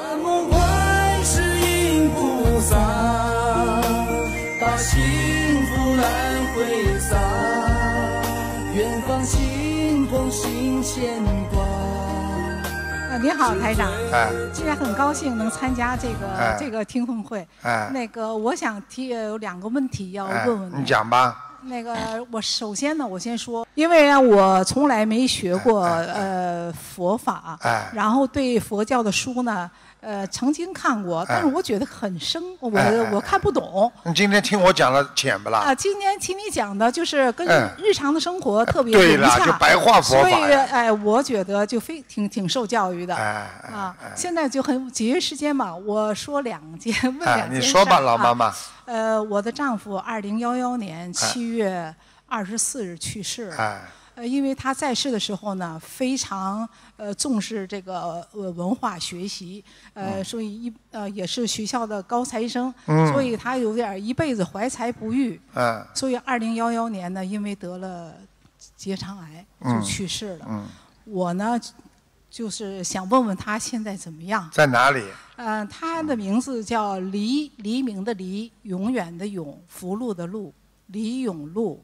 南无观世音菩萨，把幸福来挥洒，远方亲朋心牵挂。 你好，台长。 哎， 今天很高兴能参加这个听风会。 哎， 那个我想有2个问题要问问你讲吧。 那个我首先呢，我先说，因为啊，我从来没学过佛法，然后对佛教的书呢，曾经看过，但是我觉得很深，我看不懂。 你今天听我讲了浅不啦？ 啊，今天听你讲的就是跟日常的生活特别对了，就白话佛法。 所以我觉得就挺受教育的。现在就很节约时间嘛，我说问2件事。 你说吧，老妈妈。 我的丈夫2011年7月24日去世了。因为他在世的时候呢，非常重视这个文化学习，所以也是学校的高材生，所以他有点一辈子怀才不遇。所以2011年呢，因为得了结肠癌就去世了。我呢，就是想问问他现在怎么样？ 在哪里？ 他的名字叫黎明的黎，永远的永，福禄的禄，黎永禄。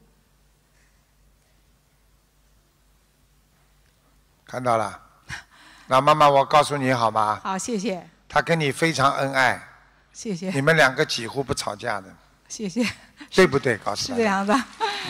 看到了，老妈妈，我告诉你好吗？ 好，谢谢。 他跟你非常恩爱。 谢谢。 你们2个几乎不吵架的。 谢谢。 对不对？告诉是这样的。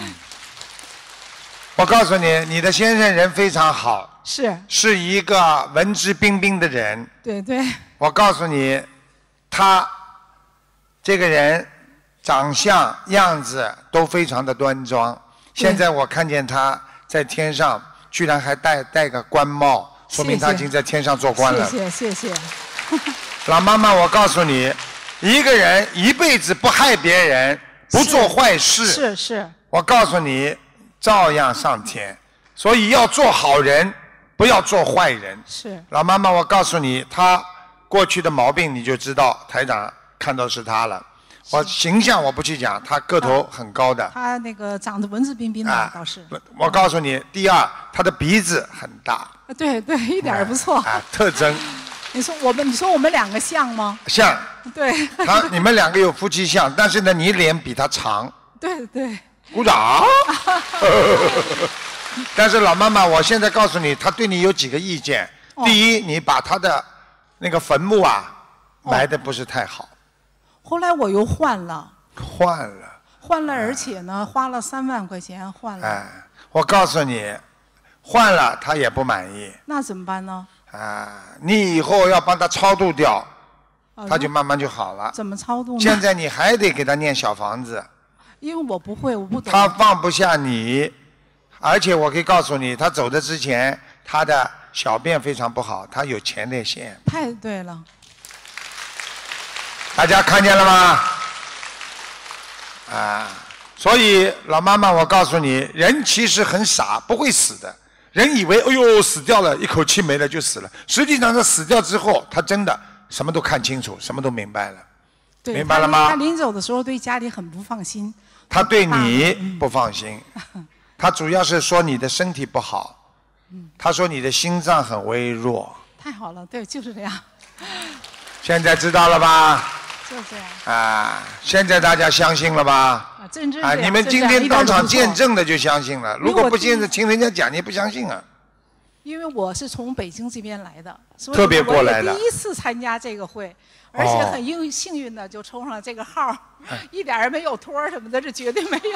我告诉你，你的先生人非常好。是一个文质彬彬的人。 对对。 我告诉你，他这个人长相样子都非常的端庄。现在我看见他在天上。居然还戴个官帽，说明他已经在天上做官了。 谢谢。 老妈妈，我告诉你，一个人一辈子不害别人，不做坏事， 是。 我告诉你，照样上天。所以要做好人，不要做坏人。 是。 老妈妈，我告诉你，他过去的毛病你就知道，台长看到是他了。我形象我不去讲，他个头很高的。 他那个长得文质彬彬的倒是。 我告诉你，第2，他的鼻子很大。 对，一点也不错。 特征。 你说我们2个像吗？ 像。 对。 你们2个有夫妻相，但是呢，你脸比他长。 对。 鼓掌。但是老妈妈，我现在告诉你，他对你有几个意见。第1，你把他的那个坟墓埋得不是太好。 后来我又换了，而且呢，花了3万块钱换了。 我告诉你，换了他也不满意。 那怎么办呢？ 你以后要帮他超度掉，他就慢慢就好了。 怎么超度呢？ 现在你还得给他念小房子。 因为我不会，我不懂。 他放不下你，而且我可以告诉你，他走的之前，他的小便非常不好，他有前列腺。 太对了。 大家看见了吗？所以老妈妈，我告诉你，人其实很傻，不会死的。人以为哎呦死掉了，一口气没了就死了。实际上他死掉之后，他真的什么都看清楚，什么都明白了。明白了吗？ 他临走的时候对家里很不放心。 他对你不放心，他主要是说你的身体不好。他说你的心脏很微弱。 太好了，对，就是这样。 现在知道了吧？ 就这样。 现在大家相信了吧？你们今天当场见证的就相信了。如果不见证，听人家讲，你不相信啊。 因为我是从北京这边来的，所以特别过来的。 第1次参加这个会，而且很幸运的就抽上了这个号，一点也没有托什么的，这绝对没有。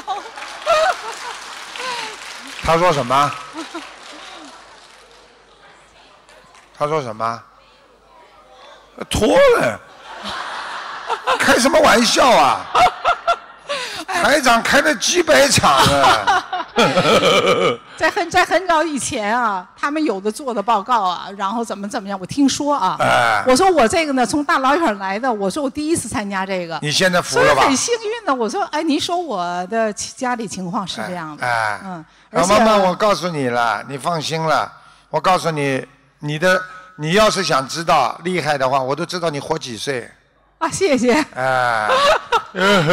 他说什么？他说什么？脱了？开什么玩笑啊！台长开了几百场啊！ 在很早以前他们有的做的报告然后怎么样，我听说我说我这个呢从大老远来的，我说我第1次参加这个。 你现在服了吧？ 所以很幸运的，我说您说我的家里情况是这样的。 老妈妈，我告诉你了，你放心了。我告诉你，你要是想知道厉害的话，我都知道你活几岁。 谢谢。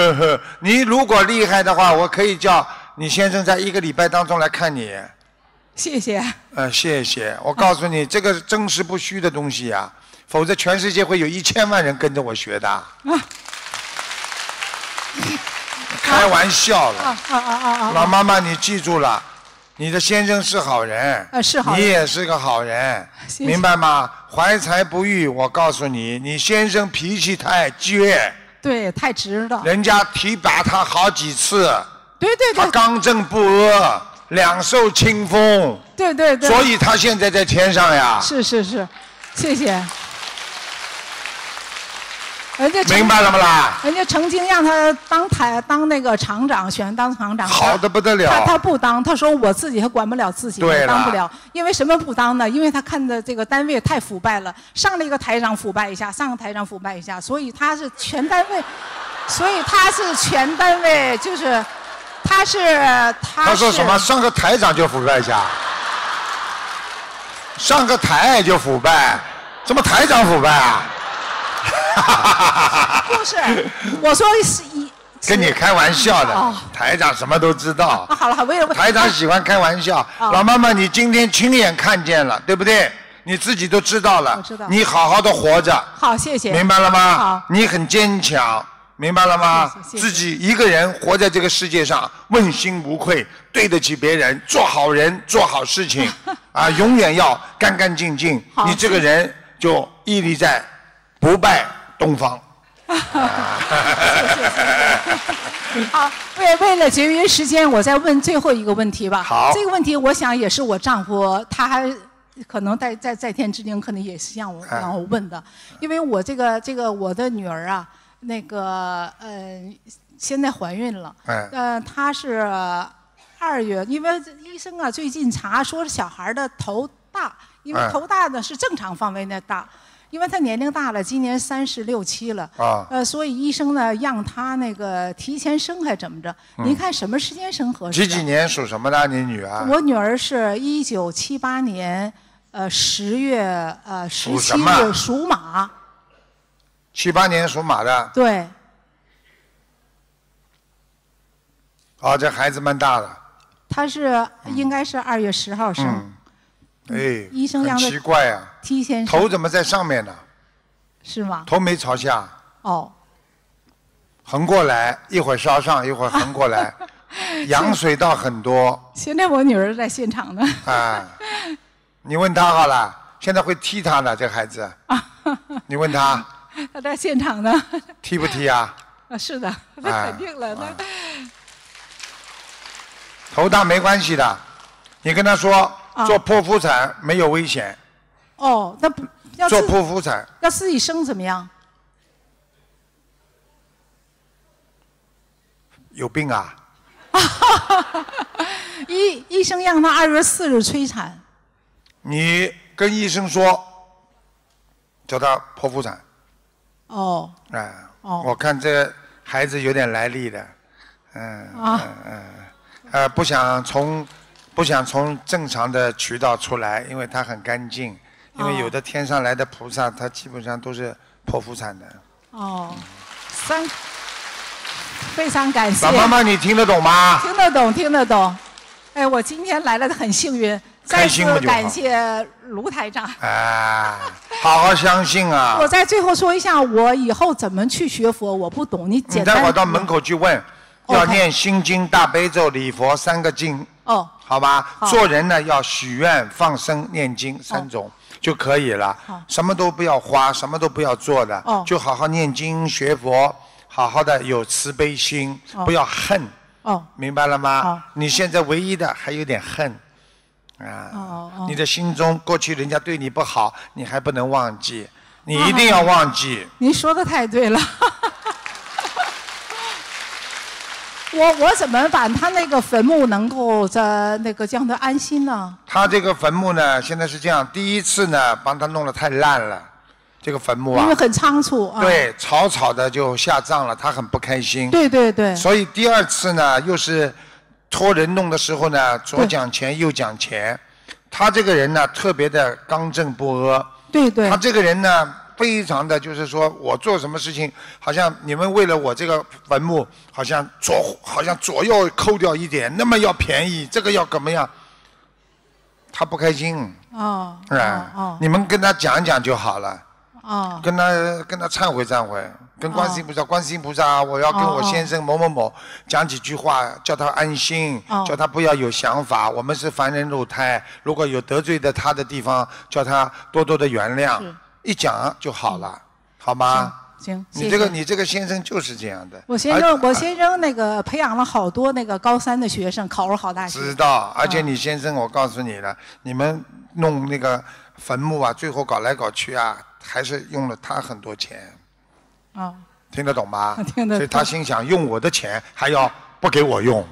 你如果厉害的话，我可以叫你先生在1个礼拜当中来看你。 谢谢。 谢谢。我告诉你，这个真实不虚的东西呀，否则全世界会有1000万人跟着我学的。开玩笑了。老妈妈，你记住了，你的先生是好人， 是好人， 你也是个好人， 谢谢， 明白吗？怀才不遇，我告诉你，你先生脾气太倔， 对，太直了， 人家提拔他好几次， 对， 他刚正不阿，两袖清风， 对， 所以他现在在天上呀。 是，谢谢。 明白了不啦？ 人家曾经让他当那个厂长，选当厂长， 好的不得了。 他不当，他说我自己还管不了自己，我当不了。因为什么不当呢？因为他看的这个单位太腐败了，上了一个台长腐败一下，上个台长腐败一下，所以他是全单位，就是他说什么上个台长就腐败一下，上个台就腐败，怎么台长腐败啊？ 不是，我说是跟你开玩笑的。台长什么都知道。 好了，为了台长喜欢开玩笑。老妈妈，你今天亲眼看见了，对不对？你自己都知道了。 我知道。 你好好的活着。 好，谢谢。 明白了吗？ 好。 你很坚强，明白了吗？ 谢谢。 自己一个人活在这个世界上，问心无愧，对得起别人，做好人，做好事情，永远要干干净净。你这个人就屹立在不败东方。 谢谢。好，为了节约时间，我再问最后一个问题吧。 好。 这个问题我想也是我丈夫，他还可能在天之灵，可能也是让我问的，因为我这个我的女儿啊，现在怀孕了。她是2月，因为医生啊最近查说小孩的头大，因为头大呢是正常范围内大。因为他年龄大了，今年36、37了，所以医生呢让他那个提前生还怎么着？您看什么时间生合适？ 几年属什么的？你女儿？ 我女儿是1978年10月17日属马。 78年属马的。 对。 这孩子蛮大的。 他是应该是2月10号生。医生让他很奇怪啊， 提前头怎么在上面呢？ 是吗？ 头没朝下。横过来，一会儿朝上，一会儿横过来，羊水道很多。 现在我女儿在现场呢。 你问她好了，现在会踢她的这孩子。你问她。 她在现场呢。 踢不踢啊？ 是的，那肯定了。 头大没关系的，你跟她说。做剖腹产没有危险。 那不要做剖腹产要自己生怎么样？ 有病啊！ 医生让他2月4日催产。 你跟医生说，叫他剖腹产。我看这孩子有点来历的，不想从正常的渠道出来，因为他很干净。因为有的天上来的菩萨，他基本上都是剖腹产的。 非常感谢。 老妈妈，你听得懂吗？ 听得懂。我今天来了很幸运，再次感谢卢台长。 好好相信啊！ 我在最后说一下，我以后怎么去学佛，我不懂，你简单。 待会儿到门口去问，要念心经、大悲咒、礼佛3个经。好吧，做人呢要许愿、放生、念经3种就可以了，什么都不要花，什么都不要做的，就好好念经学佛，好好的有慈悲心，不要恨，明白了吗？你现在唯一的还有点恨，你的心中过去人家对你不好，你还不能忘记，你一定要忘记。 您说的太对了。我怎么把他那个坟墓能够让他安心呢？他这个坟墓呢，现在是这样，第一次呢帮他弄得太烂了，这个坟墓因为很仓促对，草的就下葬了，他很不开心。 对。 所以第2次呢，又是托人弄的时候呢，左讲钱右讲钱，他这个人呢特别的刚正不阿。 对。 他这个人呢。非常的就是说我做什么事情，好像你们为了我这个坟墓，好像左右扣掉一点，那么要便宜，这个要怎么样？ 他不开心。 哦。 你们跟他讲讲就好了。 哦。 跟他忏悔忏悔，跟观世音菩萨，观世音菩萨，我要跟我先生某某某讲几句话，叫他安心，叫他不要有想法。我们是凡人肉胎，如果有得罪的他的地方，叫他多多的原谅。一讲就好了，好吗？ 行， 你这个先生就是这样的。 我先生那个培养了好多那个高3的学生，考入好大学。 知道，而且你先生，我告诉你了，你们弄那个坟墓啊，最后搞来搞去啊，还是用了他很多钱。听得懂吗？ 听得懂。 所以他心想，用我的钱还要不给我用。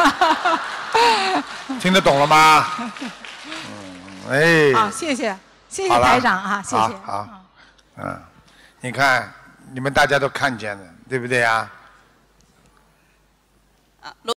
听得懂了吗？ 好，谢谢台长啊，谢谢。 好，你看。你们大家都看见了，对不对呀？